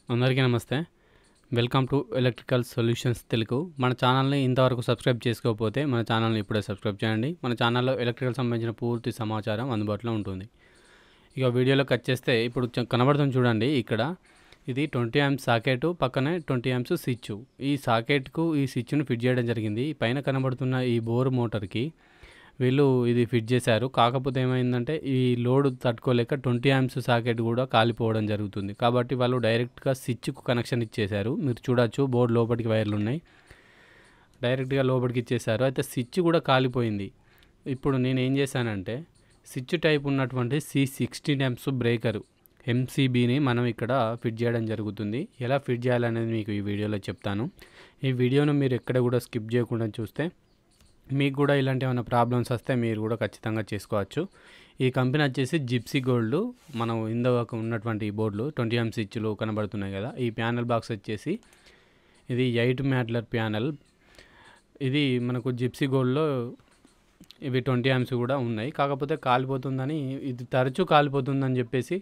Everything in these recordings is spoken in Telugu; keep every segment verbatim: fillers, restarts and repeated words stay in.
అందరికీ నమస్తే. Welcome to electrical solutions Telugu. మన ఛానల్ని ఇంతవరకు సబ్స్క్రైబ్ చేసుకోకపోతే మన ఛానల్ని ఇప్పుడే సబ్స్క్రైబ్ చేయండి. మన ఛానల్లో ఎలక్ట్రికల్ సంబంధించిన పూర్తి సమాచారం అందుబాటులో ఉంటుంది. ఇక వీడియోలోకి వచ్చేస్తే ఇప్పుడు చ- కనబడుతుంది చూడండి. ఇక్కడ ఇది ట్వంటీ యామ్స్ సాకెట్, పక్కనే ట్వంటీ యామ్స్ స్విచ్. ఈ సాకెట్కు ఈ స్విచ్ను ఫిట్ చేయడం జరిగింది. పైన కనబడుతున్న ఈ బోర్ మోటార్కి వీళ్ళు ఇది ఫిట్ చేశారు. కాకపోతే ఏమైందంటే ఈ లోడ్ తట్టుకోలేక ట్వంటీ యామ్స్ సాకెట్ కూడా కాలిపోవడం జరుగుతుంది. కాబట్టి వాళ్ళు డైరెక్ట్గా స్విచ్కు కనెక్షన్ ఇచ్చేశారు. మీరు చూడొచ్చు బోర్డు లోపలికి వైర్లు ఉన్నాయి. డైరెక్ట్గా లోపలికి ఇచ్చేశారు. అయితే స్విచ్ కూడా కాలిపోయింది. ఇప్పుడు నేను ఏం చేశానంటే స్విచ్ టైప్ ఉన్నటువంటి సి సిక్స్టీన్ యామ్స్ బ్రేకర్ ఎంసీబీని మనం ఇక్కడ ఫిట్ చేయడం జరుగుతుంది. ఎలా ఫిట్ చేయాలనేది మీకు ఈ వీడియోలో చెప్తాను. ఈ వీడియోను మీరు ఎక్కడ కూడా స్కిప్ చేయకుండా చూస్తే మీకు కూడా ఇలాంటి ఏమైనా ప్రాబ్లమ్స్ వస్తే మీరు కూడా ఖచ్చితంగా చేసుకోవచ్చు. ఈ కంపెనీ వచ్చేసి జిప్సీ గోల్డ్. మనం ఇందాక ఉన్నటువంటి ఈ బోర్డులు ట్వంటీ ఎం స్విచ్లు కనబడుతున్నాయి కదా. ఈ ప్యానల్ బాక్స్ వచ్చేసి ఇది ఎయిట్ మ్యాడ్లర్ ప్యానల్. ఇది మనకు జిప్సీ గోల్డ్లో ఇవి ట్వంటీ యామ్స్ కూడా ఉన్నాయి. కాకపోతే కాలిపోతుందని, ఇది తరచూ కాలిపోతుందని చెప్పేసి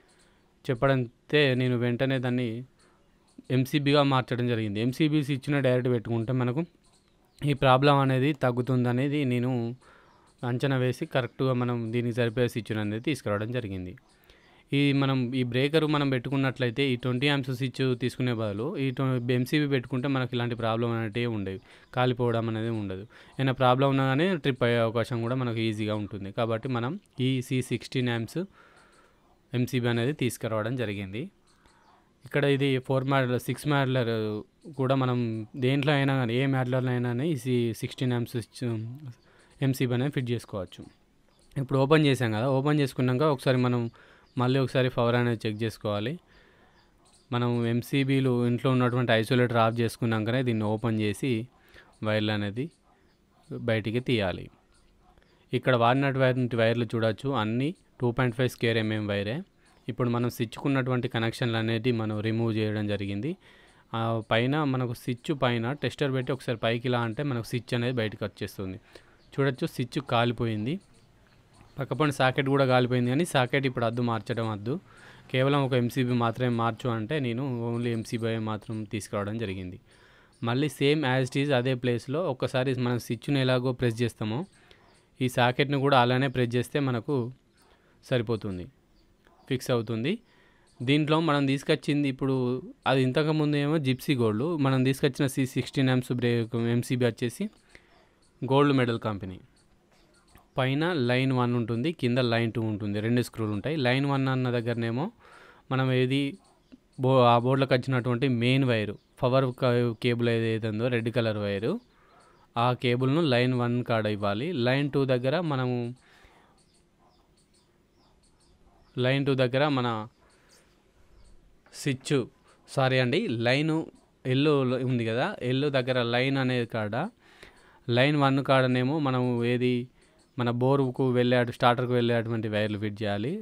చెప్పడంతో నేను వెంటనే దాన్ని ఎంసీబీగా మార్చడం జరిగింది. ఎంసీబీ స్విచ్ని డైరెక్ట్ పెట్టుకుంటే మనకు ఈ ప్రాబ్లం అనేది తగ్గుతుందనేది నేను అంచనా వేసి కరెక్ట్గా మనం దీనికి సరిపోయే స్విచ్ అనేది తీసుకురావడం జరిగింది. ఈ మనం ఈ బ్రేకర్ మనం పెట్టుకున్నట్లయితే ఈ ట్వంటీ యామ్స్ స్విచ్ తీసుకునే బదులు ఈ ఎంసీబీ పెట్టుకుంటే మనకి ఇలాంటి ప్రాబ్లం అనేవి ఉండేవి. కాలిపోవడం అనేది ఉండదు. ఏమైనా ప్రాబ్లం ఉన్నా కానీ ట్రిప్ అయ్యే అవకాశం కూడా మనకు ఈజీగా ఉంటుంది. కాబట్టి మనం ఈ సి సిక్స్టీన్ యామ్స్ ఎంసీబీ అనేది తీసుకురావడం జరిగింది. ఇక్కడ ఇది ఫోర్ మ్యాడ్లర్ సిక్స్ మ్యాడ్లర్ కూడా మనం దేంట్లో అయినా కానీ ఏ మ్యాడ్లర్లో అయినా ఈ సి సిక్స్టీన్ యామ్స్ ఎంసీబీ అనేది ఫిట్ చేసుకోవచ్చు. ఇప్పుడు ఓపెన్ చేసాం కదా. ఓపెన్ చేసుకున్నాక ఒకసారి మనం మళ్ళీ ఒకసారి పవర్ అనేది చెక్ చేసుకోవాలి. మనం ఎంసీబీలు ఇంట్లో ఉన్నటువంటి ఐసోలేటర్ ఆఫ్ చేసుకున్నాకనే దీన్ని ఓపెన్ చేసి వైర్లు అనేది బయటికి తీయాలి. ఇక్కడ వాడినటువంటి వైర్లు చూడవచ్చు, అన్నీ two point five square mm వైరే. ఇప్పుడు మనం స్విచ్కున్నటువంటి కనెక్షన్లు అనేది మనం రిమూవ్ చేయడం జరిగింది. ఆ పైన మనకు స్విచ్ పైన టెస్టర్ పెట్టి ఒకసారి పైకి ఇలా అంటే మనకు స్విచ్ అనేది బయటకు వచ్చేస్తుంది. చూడొచ్చు, స్విచ్ కాలిపోయింది. పక్కపండి సాకెట్ కూడా కాలిపోయింది. కానీ సాకెట్ ఇప్పుడు అద్దు మార్చడం వద్దు, కేవలం ఒక ఎంసీబీ మాత్రమే మార్చు అంటే నేను ఓన్లీ ఎంసీబీ మాత్రం తీసుకురావడం జరిగింది. మళ్ళీ సేమ్ యాజ్ ఇట్ ఈజ్ అదే ప్లేస్లో ఒక్కసారి మనం స్విచ్ను ఎలాగో ప్రెస్ చేస్తామో ఈ సాకెట్ను కూడా అలానే ప్రెస్ చేస్తే మనకు సరిపోతుంది, ఫిక్స్ అవుతుంది. దీంట్లో మనం తీసుకొచ్చింది ఇప్పుడు అది ఇంతకుముందు ఏమో జిప్సీ గోల్డ్, మనం తీసుకొచ్చిన C sixteen amps break MCB వచ్చేసి గోల్డ్ మెడల్ కంపెనీ. పైన లైన్ వన్ ఉంటుంది, కింద లైన్ టూ ఉంటుంది. రెండు స్క్రూలు ఉంటాయి. లైన్ వన్ అన్న దగ్గరనేమో మనం ఏది బో ఆ బోర్డులోకి వచ్చినటువంటి మెయిన్ వైరు పవర్ కేబుల్ ఏదైతే ఉందో రెడ్ కలర్ వైరు, ఆ కేబుల్ను లైన్ వన్ కాడ ఇవ్వాలి. లైన్ టూ దగ్గర మనము లైన్ టూ దగ్గర మన స్విచ్ సారీ అండి లైను ఎల్లో ఉంది కదా, ఎల్లో దగ్గర లైన్ అనేది కాడ లైన్ వన్ కాడనేమో మనం ఏది మన బోరుకు వెళ్ళే స్టార్టర్కు వెళ్ళేటువంటి వైర్లు ఫిట్ చేయాలి.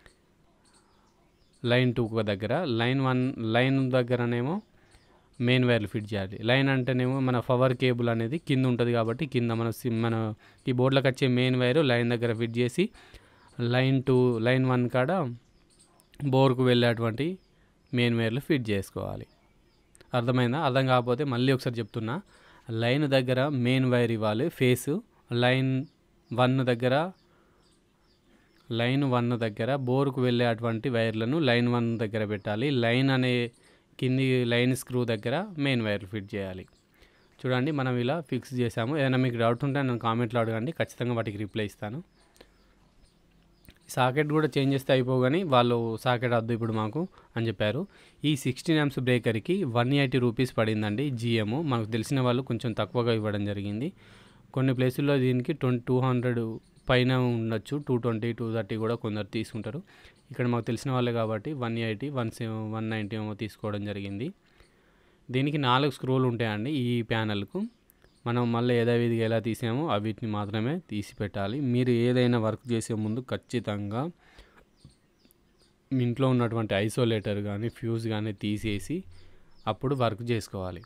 లైన్ టూ దగ్గర లైన్ వన్ లైన్ దగ్గరనేమో మెయిన్ వైర్లు ఫిట్ చేయాలి. లైన్ అంటేనేమో మన పవర్ కేబుల్ అనేది కింద ఉంటుంది కాబట్టి కింద మన మన ఈ బోర్డులోకి వచ్చే మెయిన్ వైరు లైన్ దగ్గర ఫిట్ చేసి లైన్ టూ లైన్ వన్ కాడ బోర్కు వెళ్ళేటువంటి మెయిన్ వైర్లు ఫిట్ చేసుకోవాలి. అర్థమైందా? అర్థం కాకపోతే మళ్ళీ ఒకసారి చెప్తున్నా. లైన్ దగ్గర మెయిన్ వైర్ ఇవ్వాలి ఫేసు. లైన్ వన్ దగ్గర లైన్ వన్ దగ్గర బోర్కు వెళ్ళేటువంటి వైర్లను లైన్ వన్ దగ్గర పెట్టాలి. లైన్ అనే కింది లైన్ స్క్రూ దగ్గర మెయిన్ వైర్లు ఫిట్ చేయాలి. చూడండి, మనం ఇలా ఫిక్స్ చేసాము. ఏదైనా మీకు డౌట్ ఉంటే నన్ను కామెంట్లో అడగండి, ఖచ్చితంగా వాటికి రిప్లై ఇస్తాను. సాకెట్ కూడా చేంజ్ చేస్తే అయిపోవు, కానీ వాళ్ళు సాకెట్ వద్దు ఇప్పుడు మాకు అని చెప్పారు. ఈ సిక్స్టీన్ యామ్స్ బ్రేకర్కి వన్ ఎయిటీ రూపీస్ పడిందండి జిఎమ్. మనకు తెలిసిన వాళ్ళు కొంచెం తక్కువగా ఇవ్వడం జరిగింది. కొన్ని ప్లేసుల్లో దీనికి ట్వంటీ టూ హండ్రెడ్ పైన ఉండొచ్చు, టూ ట్వంటీ టూ థర్టీ కూడా కొందరు తీసుకుంటారు. ఇక్కడ మాకు తెలిసిన వాళ్ళే కాబట్టి one eighty one one ninety ఏమో తీసుకోవడం జరిగింది. దీనికి నాలుగు స్క్రూలు ఉంటాయండి ఈ ప్యానల్కు. మనం మళ్ళీ యథావిధిగా ఎలా తీసామో వీటిని మాత్రమే తీసి పెట్టాలి. మీరు ఏదైనా వర్క్ చేసే ముందు ఖచ్చితంగా మీ ఇంట్లో ఉన్నటువంటి ఐసోలేటర్ కానీ ఫ్యూజ్ కానీ తీసేసి అప్పుడు వర్క్ చేసుకోవాలి.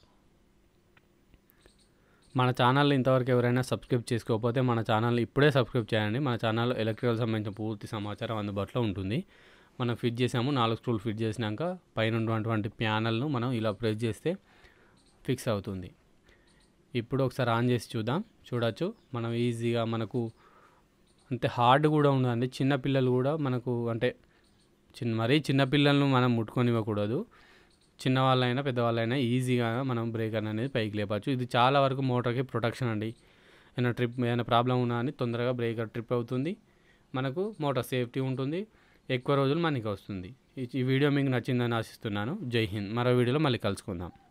మన ఛానల్ ఇంతవరకు ఎవరైనా సబ్స్క్రైబ్ చేసుకోకపోతే మన ఛానల్ ఇప్పుడే సబ్స్క్రైబ్ చేయండి. మన ఛానల్లో ఎలక్ట్రికల్ సంబంధించిన పూర్తి సమాచారం అందుబాటులో ఉంటుంది. మనం ఫిట్ చేసాము. నాలుగు స్క్రూలు ఫిట్ చేసినాక పైన ఉన్నటువంటి ప్యానల్ను మనం ఇలా ప్రెస్ చేస్తే ఫిక్స్ అవుతుంది. ఇప్పుడు ఒకసారి ఆన్ చేసి చూద్దాం. చూడొచ్చు మనం ఈజీగా మనకు అంతే హార్డ్ కూడా ఉండదండి. చిన్నపిల్లలు కూడా మనకు అంటే చిన్న మరీ చిన్నపిల్లలను మనం ముట్టుకొనివ్వకూడదు. చిన్నవాళ్ళైనా పెద్దవాళ్ళైనా ఈజీగా మనం బ్రేకర్ అనేది పైకి లేపచ్చు. ఇది చాలా వరకు మోటార్కి ప్రొటెక్షన్ అండి. ఏమైనా ట్రిప్ ఏమైనా ప్రాబ్లం ఉన్నా అని తొందరగా బ్రేకర్ ట్రిప్ అవుతుంది, మనకు మోటార్ సేఫ్టీ ఉంటుంది, ఎక్కువ రోజులు మనకి వస్తుంది. ఈ వీడియో మీకు నచ్చిందని ఆశిస్తున్నాను. జై హింద్. మరో వీడియోలో మళ్ళీ కలుసుకుందాం.